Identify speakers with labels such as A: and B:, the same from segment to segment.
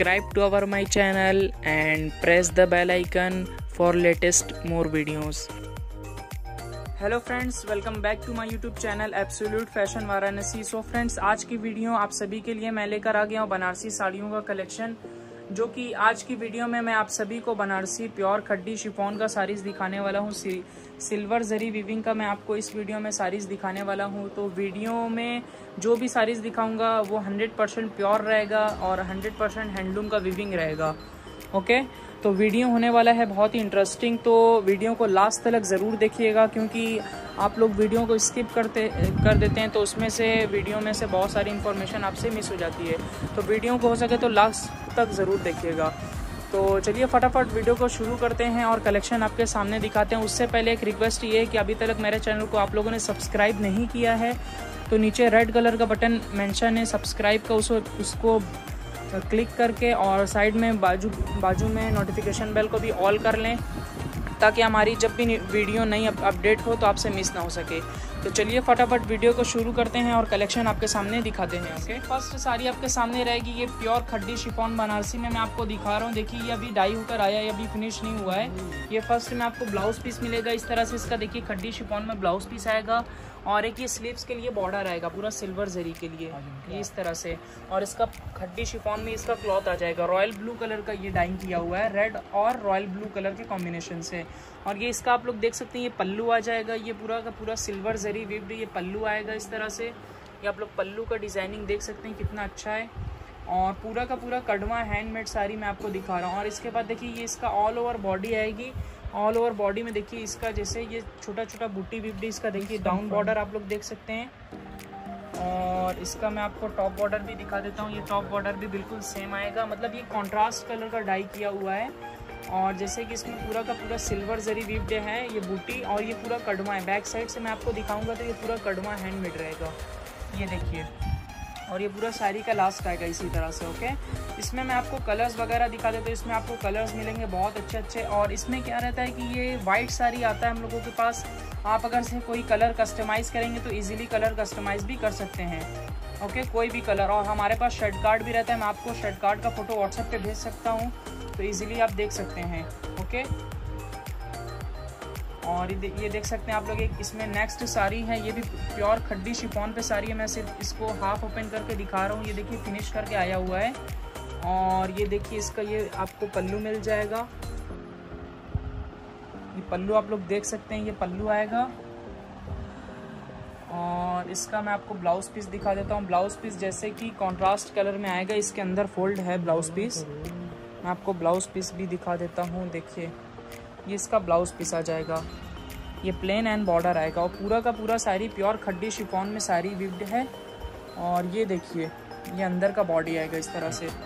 A: subscribe to our my channel and press the bell icon for latest more videos. Hello friends, welcome back to my YouTube channel absolute fashion Varanasi. So friends, आज की video आप सभी के लिए मैं लेकर आ गया हूँ बनारसी साड़ियों का कलेक्शन, जो कि आज की वीडियो में मैं आप सभी को बनारसी प्योर खड्डी शिफॉन का साड़ीज़ दिखाने वाला हूँ। सिल्वर जरी वीविंग का मैं आपको इस वीडियो में साड़ीज़ दिखाने वाला हूँ। तो वीडियो में जो भी साड़ीज़ दिखाऊंगा वो 100% प्योर रहेगा और 100% हैंडलूम का वीविंग रहेगा। ओके, तो वीडियो होने वाला है बहुत ही इंटरेस्टिंग, तो वीडियो को लास्ट तक ज़रूर देखिएगा, क्योंकि आप लोग वीडियो को स्किप कर देते हैं तो उसमें से वीडियो में से बहुत सारी इन्फॉर्मेशन आपसे मिस हो जाती है। तो वीडियो को हो सके तो लास्ट तक ज़रूर देखिएगा। तो चलिए फटाफट वीडियो को शुरू करते हैं और कलेक्शन आपके सामने दिखाते हैं। उससे पहले एक रिक्वेस्ट ये है कि अभी तक मेरे चैनल को आप लोगों ने सब्सक्राइब नहीं किया है तो नीचे रेड कलर का बटन मेंशन है सब्सक्राइब का, उसको क्लिक करके और साइड में बाजू में नोटिफिकेशन बेल को भी ऑल कर लें, ताकि हमारी जब भी वीडियो नई अपडेट हो तो आपसे मिस ना हो सके। तो चलिए फटाफट वीडियो को शुरू करते हैं और कलेक्शन आपके सामने दिखाते हैं। ओके, फर्स्ट साड़ी आपके सामने रहेगी ये प्योर खड्डी शिफॉन बनारसी में मैं आपको दिखा रहा हूँ। देखिए, ये अभी डाई होकर आया है, अभी फिनिश नहीं हुआ है। ये फर्स्ट में आपको ब्लाउज पीस मिलेगा इस तरह से। इसका देखिए खड्डी शिफॉन में ब्लाउज पीस आएगा और एक ये स्लीव्स के लिए बॉर्डर आएगा पूरा सिल्वर जरी के लिए, ये इस तरह से। और इसका खड्डी शिफॉन में इसका क्लॉथ आ जाएगा रॉयल ब्लू कलर का, ये डाइंग किया हुआ है रेड और रॉयल ब्लू कलर के कॉम्बिनेशन से। और ये इसका आप लोग देख सकते हैं ये पल्लू आ जाएगा, ये पूरा का पूरा सिल्वर जरी विव्ड ये पल्लू आएगा इस तरह से। ये आप लोग पल्लू का डिजाइनिंग देख सकते हैं कितना अच्छा है। और पूरा का पूरा कड़वा हैंडमेड साड़ी मैं आपको दिखा रहा हूँ। और इसके बाद देखिए ये इसका ऑल ओवर बॉडी आएगी। ऑल ओवर बॉडी में देखिए इसका जैसे ये छोटा छोटा बूटी विब्डी, इसका देखिए डाउन बॉर्डर आप लोग देख सकते हैं। और इसका मैं आपको टॉप बॉर्डर भी दिखा देता हूँ। ये टॉप बॉर्डर भी बिल्कुल सेम आएगा, मतलब ये कॉन्ट्रास्ट कलर का डाई किया हुआ है। और जैसे कि इसमें पूरा का पूरा सिल्वर जरी विब्ड है ये बूटी, और ये पूरा कड़वा है। बैक साइड से मैं आपको दिखाऊंगा तो ये पूरा कड़वा हैंडमेड रहेगा, ये देखिए। और ये पूरा साड़ी का लास्ट आएगा इसी तरह से। ओके, इसमें मैं आपको कलर्स वगैरह दिखा देता हूँ। इसमें आपको कलर्स मिलेंगे बहुत अच्छे अच्छे। और इसमें क्या रहता है कि ये वाइट साड़ी आता है हम लोगों के पास। आप अगर से कोई कलर कस्टमाइज़ करेंगे तो इजीली कलर कस्टमाइज़ भी कर सकते हैं। ओके, कोई भी कलर। और हमारे पास शर्ट कार्ड भी रहता है, मैं आपको शर्ट कार्ड का फोटो व्हाट्सएप पे भेज सकता हूँ, तो ईजिली आप देख सकते हैं। ओके, और ये देख सकते हैं आप लोग। एक इसमें नेक्स्ट साड़ी है, ये भी प्योर खड्डी शिफॉन पे साड़ी है। मैं सिर्फ इसको हाफ ओपन करके दिखा रहा हूँ। ये देखिए फिनिश करके आया हुआ है। और ये देखिए इसका ये आपको पल्लू मिल जाएगा। ये पल्लू आप लोग देख सकते हैं, ये पल्लू आएगा। और इसका मैं आपको ब्लाउज पीस दिखा देता हूँ। ब्लाउज पीस जैसे कि कॉन्ट्रास्ट कलर में आएगा, इसके अंदर फोल्ड है ब्लाउज पीस। मैं आपको ब्लाउज पीस भी दिखा देता हूँ। देखिए ये इसका ब्लाउज पीस आ जाएगा, ये प्लेन एंड बॉर्डर आएगा। और पूरा का पूरा साड़ी प्योर खड्डी शिफॉन में साड़ी विव्ड है। और ये देखिए ये अंदर का बॉडी आएगा इस तरह से।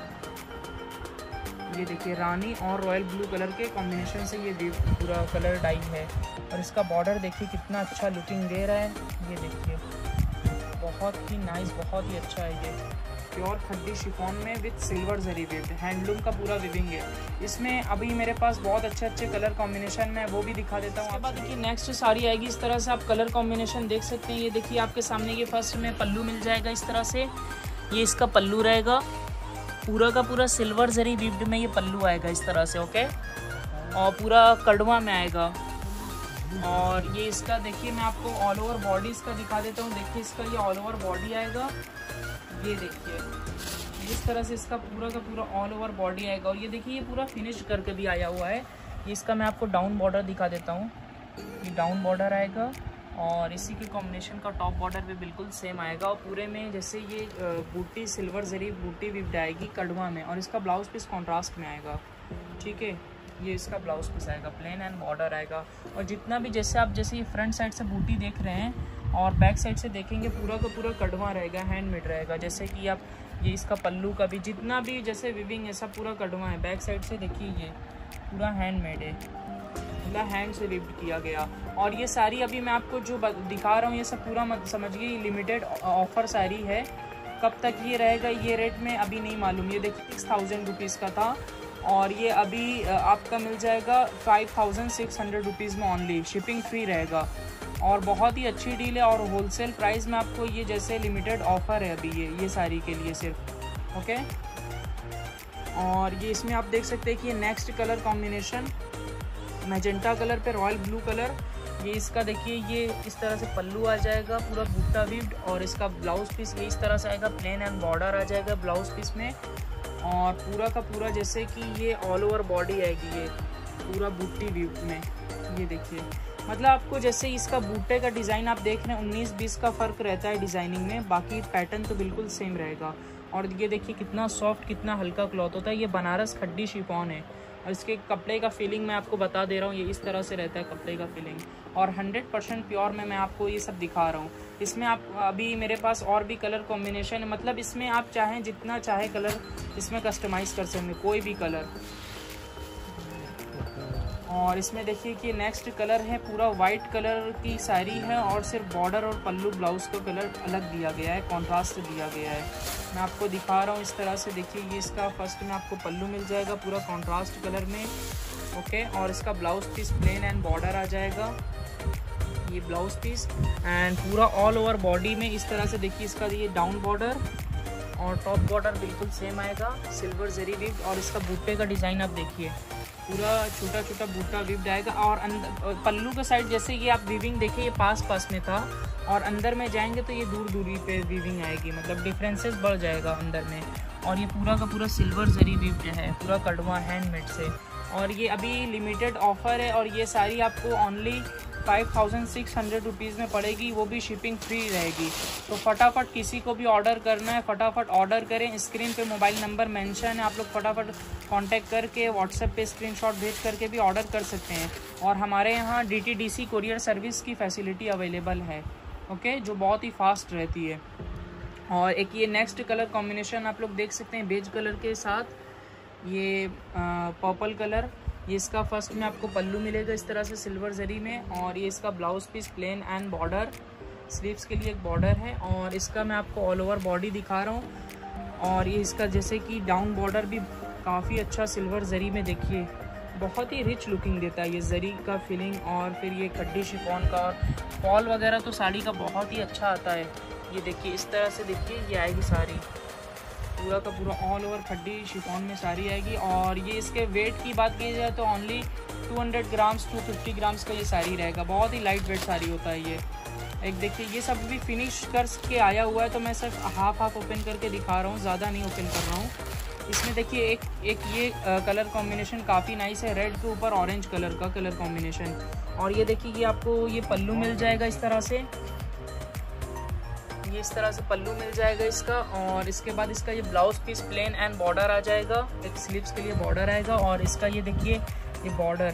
A: ये देखिए रानी और रॉयल ब्लू कलर के कॉम्बिनेशन से ये पूरा कलर डाई है। और इसका बॉर्डर देखिए कितना अच्छा लुकिंग दे रहा है। ये देखिए बहुत ही नाइस, बहुत ही अच्छा है। ये प्योर खड्डी शिफॉन में with silver zari weaved handloom का पूरा विविंग है। इसमें अभी मेरे पास बहुत अच्छे अच्छे कलर कॉम्बिनेशन में वो भी दिखा देता हूँ। उसके बाद देखिए नेक्स्ट साड़ी आएगी इस तरह से। आप कलर कॉम्बिनेशन देख सकते हैं। ये देखिए आपके सामने ये फर्स्ट में पल्लू मिल जाएगा इस तरह से। ये इसका पल्लू रहेगा, पूरा का पूरा सिल्वर जरी विव्ड में ये पल्लू आएगा इस तरह से। ओके, और पूरा कड़वा में आएगा। और ये इसका देखिए मैं आपको ऑल ओवर बॉडी इसका दिखा देता हूँ। देखिए इसका ये ऑल ओवर बॉडी आएगा, ये देखिए इस तरह से इसका पूरा का पूरा ऑल ओवर बॉडी आएगा। और ये देखिए ये पूरा फिनिश करके भी आया हुआ है। ये इसका मैं आपको डाउन बॉर्डर दिखा देता हूँ। ये डाउन बॉर्डर आएगा और इसी के कॉम्बिनेशन का टॉप बॉर्डर भी बिल्कुल सेम आएगा। और पूरे में जैसे ये बूटी सिल्वर जरी बूटी विव्ड आएगी कड़वा में। और इसका ब्लाउज पीस कॉन्ट्रास्ट में आएगा। ठीक है, ये इसका ब्लाउज पीस आएगा, प्लेन एंड बॉर्डर आएगा। और जितना भी जैसे आप जैसे ये फ्रंट साइड से बूटी देख रहे हैं और बैक साइड से देखेंगे पूरा का पूरा कड़वा रहेगा, हैंडमेड रहेगा। जैसे कि आप ये इसका पल्लू का भी जितना भी जैसे विविंग है सब पूरा कड़वा है। बैक साइड से देखिए ये पूरा हैंडमेड है, पूरा हैंड से विव्ड किया गया। और ये साड़ी अभी मैं आपको जो दिखा रहा हूँ ये सब पूरा मत समझिए लिमिटेड ऑफर साड़ी है। कब तक ये रहेगा ये रेट में अभी नहीं मालूम। ये देखिए 6000 रुपीज़ का था और ये अभी आपका मिल जाएगा 5600 रुपीज़ में ओनली, शिपिंग फ्री रहेगा। और बहुत ही अच्छी डील है और होलसेल प्राइस में आपको ये जैसे लिमिटेड ऑफर है अभी ये साड़ी के लिए सिर्फ। ओके, और ये इसमें आप देख सकते हैं कि ये next colour combination magenta colour पे रॉयल ब्लू कलर। ये इसका देखिए ये इस तरह से पल्लू आ जाएगा पूरा बूटा वीव्ड, और इसका ब्लाउज पीस ये इस तरह से आएगा, प्लेन एंड बॉर्डर आ जाएगा ब्लाउज पीस में। और पूरा का पूरा जैसे कि ये ऑल ओवर बॉडी आएगी, ये पूरा बूटी वीव में। ये देखिए मतलब आपको जैसे इसका बूटे का डिज़ाइन आप देख रहे हैं 19-20 का फ़र्क रहता है डिज़ाइनिंग में, बाकी पैटर्न तो बिल्कुल सेम रहेगा। और ये देखिए कितना सॉफ्ट कितना हल्का क्लॉथ होता है। ये बनारस खड्डी शिफॉन है और इसके कपड़े का फीलिंग मैं आपको बता दे रहा हूँ, ये इस तरह से रहता है कपड़े का फीलिंग, और 100% प्योर में मैं आपको ये सब दिखा रहा हूँ। इसमें आप अभी मेरे पास और भी कलर कॉम्बिनेशन है, मतलब इसमें आप चाहें जितना चाहे कलर इसमें कस्टमाइज़ कर सकते हैं, कोई भी कलर। और इसमें देखिए कि नेक्स्ट कलर है पूरा वाइट कलर की साड़ी है, और सिर्फ बॉर्डर और पल्लू ब्लाउज का कलर अलग दिया गया है, कॉन्ट्रास्ट दिया गया है। मैं आपको दिखा रहा हूँ इस तरह से। देखिए ये इसका फर्स्ट में आपको पल्लू मिल जाएगा पूरा कॉन्ट्रास्ट कलर में, ओके। और इसका blouse piece plain and border आ जाएगा, ये ब्लाउज पीस एंड पूरा ऑल ओवर बॉडी में इस तरह से। देखिए इसका ये डाउन बॉर्डर और टॉप बॉर्डर बिल्कुल सेम आएगा, सिल्वर जरी विव। और इसका बूटे का डिज़ाइन आप देखिए पूरा छोटा छोटा बूटा विव्ड आएगा। और अंदर पल्लू का साइड जैसे ये आप वीविंग देखिए ये पास पास में था, और अंदर में जाएंगे तो ये दूर दूरी पे वीविंग आएगी, मतलब डिफरेंसेस बढ़ जाएगा अंदर में। और ये पूरा का पूरा सिल्वर जरी विव्ड है, पूरा कड़वा हैंडमेड से। और ये अभी लिमिटेड ऑफर है, और ये साड़ी आपको ओनली 5600 रुपीज़ में पड़ेगी, वो भी शिपिंग फ्री रहेगी। तो फटाफट किसी को भी ऑर्डर करना है फटाफट ऑर्डर करें। स्क्रीन पे मोबाइल नंबर मेंशन है, आप लोग फटाफट कांटेक्ट करके व्हाट्सएप पे स्क्रीनशॉट भेज करके भी ऑर्डर कर सकते हैं। और हमारे यहाँ DTDC कोरियर सर्विस की फैसिलिटी अवेलेबल है, ओके, जो बहुत ही फास्ट रहती है। और एक ये नेक्स्ट कलर कॉम्बिनेशन आप लोग देख सकते हैं बेज कलर के साथ, ये पर्पल कलर। ये इसका फर्स्ट में आपको पल्लू मिलेगा इस तरह से सिल्वर जरी में, और ये इसका blouse piece plain and border, sleeves के लिए एक बॉर्डर है। और इसका मैं आपको ऑल ओवर बॉडी दिखा रहा हूँ। और ये इसका जैसे कि डाउन बॉर्डर भी काफ़ी अच्छा सिल्वर जरी में, देखिए बहुत ही रिच लुकिंग देता है ये जरी का फीलिंग। और फिर ये खड्डी शिफॉन का और फॉल वगैरह तो साड़ी का बहुत ही अच्छा आता है। ये देखिए इस तरह से देखिए ये आएगी साड़ी, पूरा का पूरा ऑल ओवर खड्डी शिफॉन में साड़ी आएगी। और ये इसके वेट की बात की जाए तो ओनली 200 ग्राम्स 250 ग्राम्स का ये साड़ी रहेगा, बहुत ही लाइट वेट साड़ी होता है ये। एक देखिए ये सब भी फिनिश करके आया हुआ है, तो मैं सिर्फ हाफ ओपन करके दिखा रहा हूँ, ज़्यादा नहीं ओपन कर रहा हूँ। इसमें देखिए एक ये कलर कॉम्बिनेशन काफ़ी नाइस है, रेड के ऊपर ऑरेंज कलर का कलर कॉम्बिनेशन। और ये देखिए ये आपको ये पल्लू मिल जाएगा इस तरह से, ये इस तरह से पल्लू मिल जाएगा इसका। और इसके बाद इसका ये blouse piece plain and border आ जाएगा, एक स्लीव्स के लिए बॉर्डर आएगा। और इसका ये देखिए ये बॉर्डर,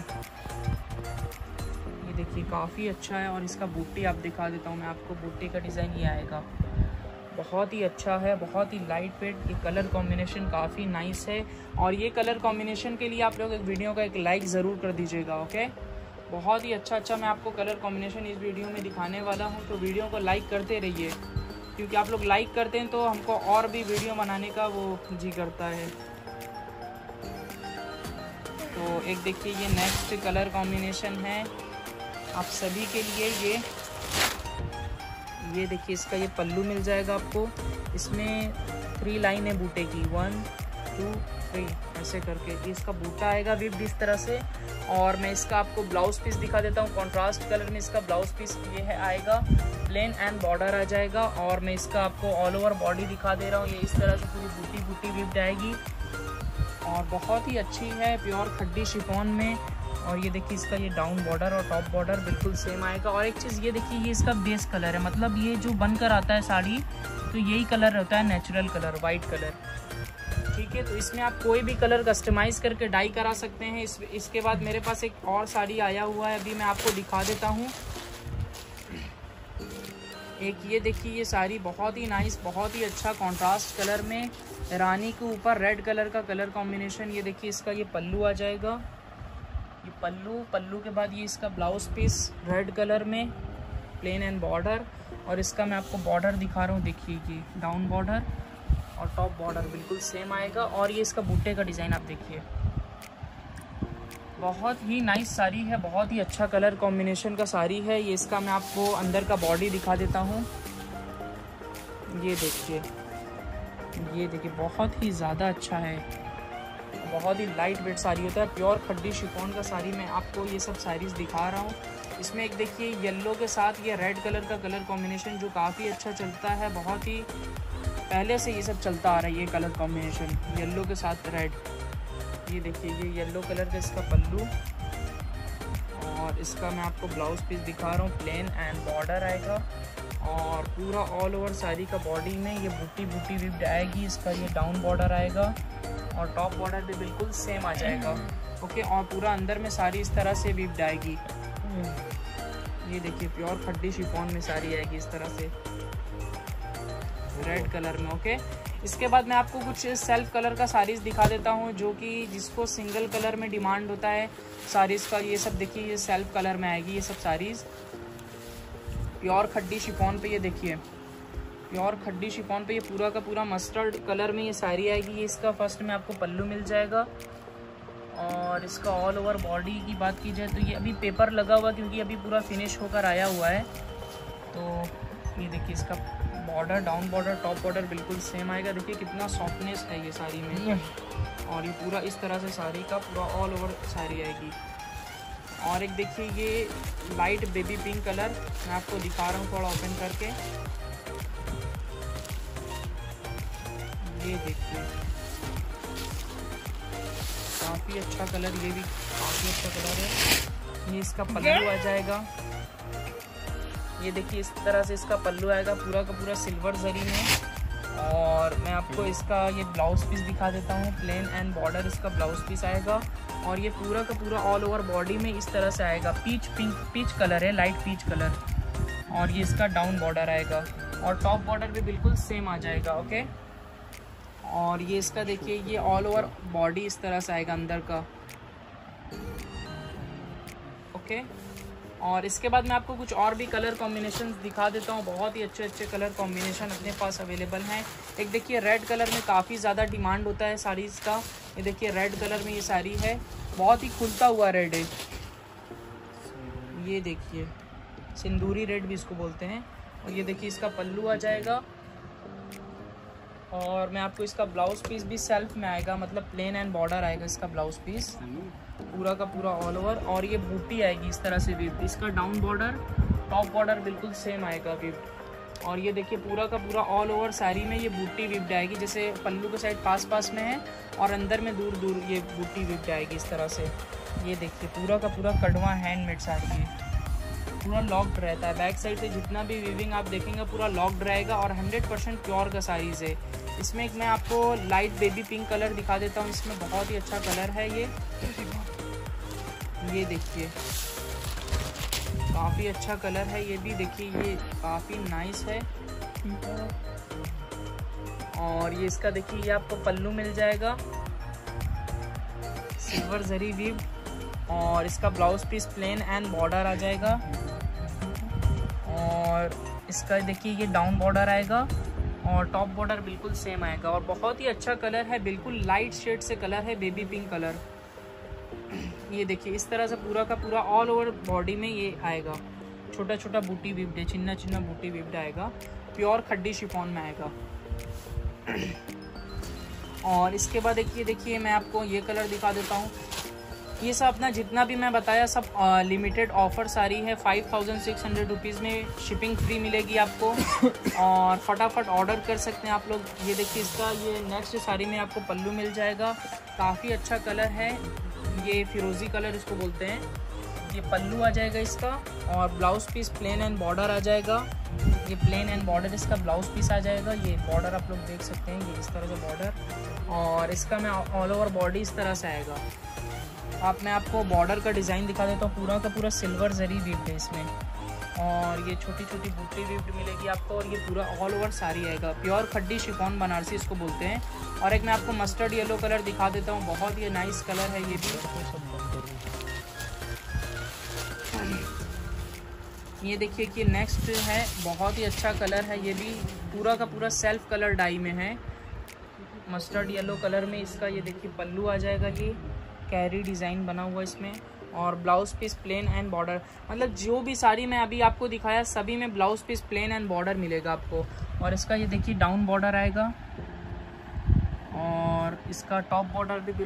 A: ये देखिए काफ़ी अच्छा है। और इसका बूटी आप दिखा देता हूँ मैं आपको, बूटी का डिज़ाइन ये आएगा, बहुत ही अच्छा है, बहुत ही लाइट वेट। ये कलर कॉम्बिनेशन काफ़ी नाइस है। और ये कलर कॉम्बिनेशन के लिए आप लोग एक वीडियो का एक लाइक ज़रूर कर दीजिएगा, ओके। बहुत ही अच्छा मैं आपको कलर कॉम्बिनेशन इस वीडियो में दिखाने वाला हूँ, तो वीडियो को लाइक करते रहिए, क्योंकि आप लोग लाइक करते हैं तो हमको और भी वीडियो बनाने का वो जी करता है। तो एक देखिए ये नेक्स्ट कलर कॉम्बिनेशन है आप सभी के लिए। ये देखिए इसका ये पल्लू मिल जाएगा आपको, इसमें 3 लाइन है बूटे की, 1 2 3 ऐसे करके ये इसका बूटा आएगा विव्ड इस तरह से। और मैं इसका आपको ब्लाउज पीस दिखा देता हूँ, कॉन्ट्रास्ट कलर में इसका ब्लाउज पीस ये है आएगा, प्लेन एंड बॉर्डर आ जाएगा। और मैं इसका आपको ऑल ओवर बॉडी दिखा दे रहा हूँ, ये इस तरह से पूरी बूटी विव्ड आएगी, और बहुत ही अच्छी है, प्योर खड्डी शिफॉन में। और ये देखिए इसका ये डाउन बॉर्डर और टॉप बॉर्डर बिल्कुल सेम आएगा। और एक चीज़ ये देखिए ये इसका बेस कलर है, मतलब ये जो बनकर आता है साड़ी तो यही कलर होता है, नेचुरल कलर, वाइट कलर, ठीक है। तो इसमें आप कोई भी कलर कस्टमाइज़ करके डाई करा सकते हैं। इसके बाद मेरे पास एक और साड़ी आया हुआ है, अभी मैं आपको दिखा देता हूँ। एक ये देखिए ये साड़ी बहुत ही नाइस, बहुत ही अच्छा कॉन्ट्रास्ट कलर में, रानी के ऊपर रेड कलर का कलर कॉम्बिनेशन। ये देखिए इसका ये पल्लू आ जाएगा, ये पल्लू के बाद ये इसका ब्लाउज पीस रेड कलर में, प्लेन एंड बॉर्डर। और इसका मैं आपको बॉर्डर दिखा रहा हूँ, देखिए ये डाउन बॉर्डर और टॉप बॉर्डर बिल्कुल सेम आएगा। और ये इसका बूटे का डिज़ाइन आप देखिए, बहुत ही नाइस साड़ी है, बहुत ही अच्छा कलर कॉम्बिनेशन का साड़ी है ये। इसका मैं आपको अंदर का बॉडी दिखा देता हूँ, ये देखिए बहुत ही ज़्यादा अच्छा है। बहुत ही लाइट वेट साड़ी होता है। प्योर खड्डी शिफॉन का साड़ी मैं आपको ये सब साड़ीज़ दिखा रहा हूँ। इसमें एक देखिए येलो के साथ ये रेड कलर का कलर कॉम्बिनेशन जो काफ़ी अच्छा चलता है, बहुत ही पहले से ये सब चलता आ रहा है। ये कलर कॉम्बिनेशन येलो के साथ रेड, ये देखिए ये येलो कलर का इसका पल्लू, और इसका मैं आपको ब्लाउज पीस दिखा रहा हूँ। प्लेन एंड बॉर्डर आएगा और पूरा ऑल ओवर साड़ी का बॉडी में ये बूटी बूटी विप्ड आएगी। इसका ये डाउन बॉर्डर आएगा और टॉप बॉर्डर भी बिल्कुल सेम आ जाएगा। ओके, और पूरा अंदर में साड़ी इस तरह से विप्ड आएगी। ये देखिए प्योर खड्डी शिफॉन में साड़ी आएगी इस तरह से रेड कलर में। ओके, इसके बाद मैं आपको कुछ सेल्फ कलर का साड़ीज़ दिखा देता हूँ, जो कि जिसको सिंगल कलर में डिमांड होता है साड़ीज़ का। ये सब देखिए ये सेल्फ कलर में आएगी ये सब साड़ीज़ प्योर खड्डी शिफॉन पे। ये देखिए प्योर खड्डी शिफॉन पे ये पूरा का पूरा मस्टर्ड कलर में ये साड़ी आएगी। ये इसका फर्स्ट में आपको पल्लू मिल जाएगा और इसका ऑल ओवर बॉडी की बात की जाए तो ये अभी पेपर लगा हुआ क्योंकि अभी पूरा फिनिश होकर आया हुआ है। तो ये देखिए इसका border, down border, top border बिल्कुल सेम आएगा। देखिए कितना सॉफ्टनेस है ये साड़ी में, और ये पूरा इस तरह से साड़ी का पूरा ऑल ओवर साड़ी आएगी। और एक देखिए ये लाइट बेबी पिंक कलर मैं आपको दिखा रहा हूँ थोड़ा ओपन करके। ये देखिए काफ़ी अच्छा कलर, ये भी काफ़ी अच्छा कलर है। ये इसका पल्लू आ जाएगा। ये देखिए इस तरह से इसका पल्लू आएगा पूरा का पूरा सिल्वर जरी में। और मैं आपको इसका ये ब्लाउज पीस दिखा देता हूँ। प्लेन एंड बॉर्डर इसका ब्लाउज पीस आएगा और ये पूरा का पूरा ऑल ओवर बॉडी में इस तरह से आएगा। पीच पिंक पीच कलर है, लाइट पीच कलर। और ये इसका डाउन बॉर्डर आएगा और टॉप बॉर्डर भी बिल्कुल सेम आ जाएगा। ओके, और ये इसका देखिए ये ऑल ओवर बॉडी इस तरह से आएगा अंदर का। ओके, और इसके बाद मैं आपको कुछ और भी कलर कॉम्बिनेशन दिखा देता हूँ। बहुत ही अच्छे अच्छे कलर कॉम्बिनेशन अपने पास अवेलेबल हैं। एक देखिए रेड कलर में काफ़ी ज़्यादा डिमांड होता है साड़ीज़ का। ये देखिए रेड कलर में ये साड़ी है, बहुत ही खुलता हुआ रेड है। ये देखिए सिंदूरी रेड भी इसको बोलते हैं। और ये देखिए इसका पल्लू आ जाएगा और मैं आपको इसका ब्लाउज पीस भी सेल्फ में आएगा, मतलब प्लेन एंड बॉर्डर आएगा इसका ब्लाउज पीस पूरा का पूरा ऑल ओवर। और ये बूटी आएगी इस तरह से विप्ड। इसका डाउन बॉर्डर, टॉप बॉर्डर बिल्कुल सेम आएगा विप्ड। और ये देखिए पूरा का पूरा ऑल ओवर साड़ी में ये बूटी विप्ड आएगी, जैसे पल्लू के साइड पास पास में है और अंदर में दूर दूर ये बूटी विप्ड आएगी इस तरह से। ये देखिए पूरा का पूरा कड़वा हैंडमेड साड़ी है, पूरा लॉक्ड रहता है। बैक साइड से जितना भी वीविंग आप देखेंगे पूरा लॉक्ड रहेगा और 100% प्योर का साड़ीज़ है। इसमें एक मैं आपको लाइट बेबी पिंक कलर दिखा देता हूँ। इसमें बहुत ही अच्छा कलर है ये देखिए काफ़ी अच्छा कलर है ये भी। देखिए ये काफ़ी नाइस है। और ये इसका देखिए ये आपको पल्लू मिल जाएगा सिल्वर जरी वीव, और इसका blouse piece plain and border आ जाएगा। और इसका देखिए ये डाउन बॉर्डर आएगा और टॉप बॉर्डर बिल्कुल सेम आएगा। और बहुत ही अच्छा कलर है, बिल्कुल लाइट शेड से कलर है, बेबी पिंक कलर। ये देखिए इस तरह से पूरा का पूरा ऑल ओवर बॉडी में ये आएगा। छोटा छोटा बूटी विप्ड है, चिन्ना चिन्ना बूटी विप्ड आएगा, प्योर खड्डी शिफॉन में आएगा। और इसके बाद एक ये देखिए मैं आपको ये कलर दिखा देता हूँ। ये सब अपना जितना भी मैं बताया सब लिमिटेड ऑफर साड़ी है। 5600 रुपीज़ में शिपिंग फ्री मिलेगी आपको और फटाफट ऑर्डर कर सकते हैं आप लोग। ये देखिए इसका ये नेक्स्ट साड़ी में आपको पल्लू मिल जाएगा, काफ़ी अच्छा कलर है, ये फिरोज़ी कलर इसको बोलते हैं। ये पल्लू आ जाएगा इसका और blouse piece plain and border आ जाएगा। ये प्लेन एंड बॉर्डर इसका ब्लाउज पीस आ जाएगा। ये बॉर्डर आप लोग देख सकते हैं, ये इस तरह से बॉर्डर, और इसका मैं ऑल ओवर बॉडी इस तरह से आएगा। मैं आपको बॉर्डर का डिज़ाइन दिखा देता हूँ। पूरा का पूरा सिल्वर जरी विप्ड है इसमें, और ये छोटी छोटी बूटी विप्ड मिलेगी आपको। और ये पूरा ऑल ओवर साड़ी आएगा, प्योर खड्डी शिफॉन बनारसी इसको बोलते हैं। और एक मैं आपको मस्टर्ड येलो कलर दिखा देता हूँ, बहुत ही नाइस कलर है ये भी। ये देखिए कि नेक्स्ट है, बहुत ही अच्छा कलर है ये भी, पूरा का पूरा सेल्फ कलर डाई में है, मस्टर्ड येलो कलर में। इसका ये देखिए पल्लू आ जाएगा, ये कैरी डिज़ाइन बना हुआ इसमें, और blouse piece plain and border. मतलब जो भी साड़ी मैं अभी आपको दिखाया सभी में blouse piece plain and border मिलेगा आपको। और इसका ये देखिए डाउन बॉर्डर आएगा और इसका टॉप बॉर्डर भी बिल्कुल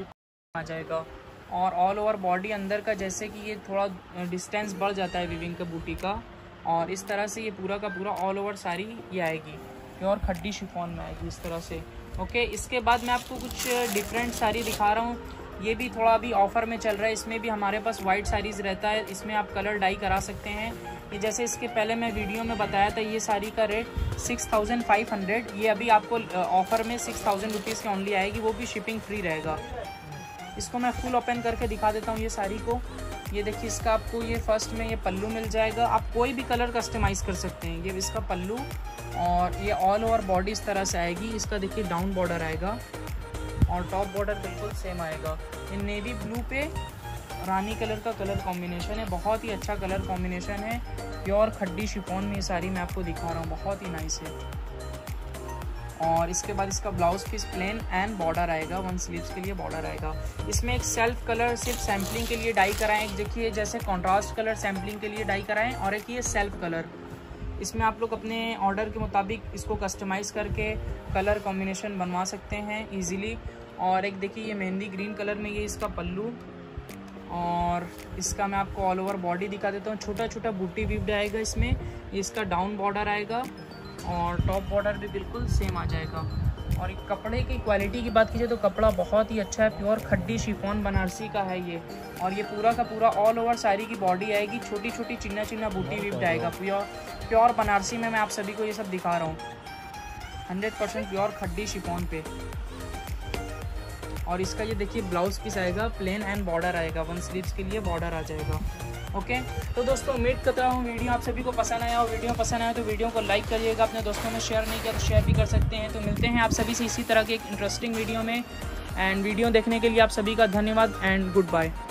A: आ जाएगा। और ऑल ओवर बॉडी अंदर का जैसे कि ये थोड़ा डिस्टेंस बढ़ जाता है वीविंग का बूटी का, और इस तरह से ये पूरा का पूरा ऑल ओवर साड़ी ये आएगी, प्योर खड्डी शिफॉन में आएगी इस तरह से। ओके, इसके बाद मैं आपको कुछ डिफरेंट साड़ी दिखा रहा हूँ। ये भी थोड़ा अभी ऑफ़र में चल रहा है, इसमें भी हमारे पास वाइट साड़ीज़ रहता है, इसमें आप कलर डाई करा सकते हैं। ये जैसे इसके पहले मैं वीडियो में बताया था, ये साड़ी का रेट 6500, ये अभी आपको ऑफ़र में 6000 रुपीज़ की ओनली आएगी, वो भी शिपिंग फ्री रहेगा। इसको मैं फुल ओपन करके दिखा देता हूँ ये साड़ी को। ये देखिए, इसका आपको ये फर्स्ट में ये पल्लू मिल जाएगा, आप कोई भी कलर कस्टमाइज़ कर सकते हैं। ये इसका पल्लू, और ये ऑल ओवर बॉडी इस तरह से आएगी। इसका देखिए डाउन बॉर्डर आएगा और टॉप बॉर्डर बिल्कुल सेम आएगा। ये नेवी ब्लू पे रानी कलर का कलर कॉम्बिनेशन है, बहुत ही अच्छा कलर कॉम्बिनेशन है। प्योर खड्डी शिफॉन में ये साड़ी मैं आपको दिखा रहा हूँ, बहुत ही नाइस है। और इसके बाद इसका blouse piece plain and border आएगा, 1 स्लीव्स के लिए बॉर्डर आएगा। इसमें एक सेल्फ कलर सिर्फ सैम्पलिंग के लिए डाई कराएं, एक देखिए जैसे कॉन्ट्रास्ट कलर सैम्पलिंग के लिए डाई कराएं, और एक ये सेल्फ कलर। इसमें आप लोग अपने ऑर्डर के मुताबिक इसको कस्टमाइज़ करके कलर कॉम्बिनेशन बनवा सकते हैं ईजीली। और एक देखिए ये मेहंदी ग्रीन कलर में ये इसका पल्लू, और इसका मैं आपको ऑल ओवर बॉडी दिखा देता हूँ। छोटा छोटा बूटी वीव्ड आएगा इसमें, इसका डाउन बॉर्डर आएगा और टॉप बॉर्डर भी बिल्कुल सेम आ जाएगा। और कपड़े की क्वालिटी की बात कीजिए तो कपड़ा बहुत ही अच्छा है, प्योर खड्डी शिफॉन बनारसी का है ये। और ये पूरा का पूरा ऑल ओवर साड़ी की बॉडी आएगी, छोटी छोटी चिन्ना चिन्ना बूटी वीव्ड आएगा। प्योर बनारसी में मैं आप सभी को ये सब दिखा रहा हूँ, 100% प्योर खड्डी शिफॉन पे। और इसका ये देखिए ब्लाउज पीस आएगा, प्लेन एंड बॉर्डर आएगा, 1 स्लीव्स के लिए बॉर्डर आ जाएगा। ओके, तो दोस्तों उम्मीद करता हूँ वीडियो आप सभी को पसंद आया, और वीडियो पसंद आया तो वीडियो को लाइक करिएगा, अपने दोस्तों में शेयर नहीं किया तो शेयर भी कर सकते हैं। तो मिलते हैं आप सभी से इसी तरह के एक इंटरेस्टिंग वीडियो में, एंड वीडियो देखने के लिए आप सभी का धन्यवाद एंड गुड बाय।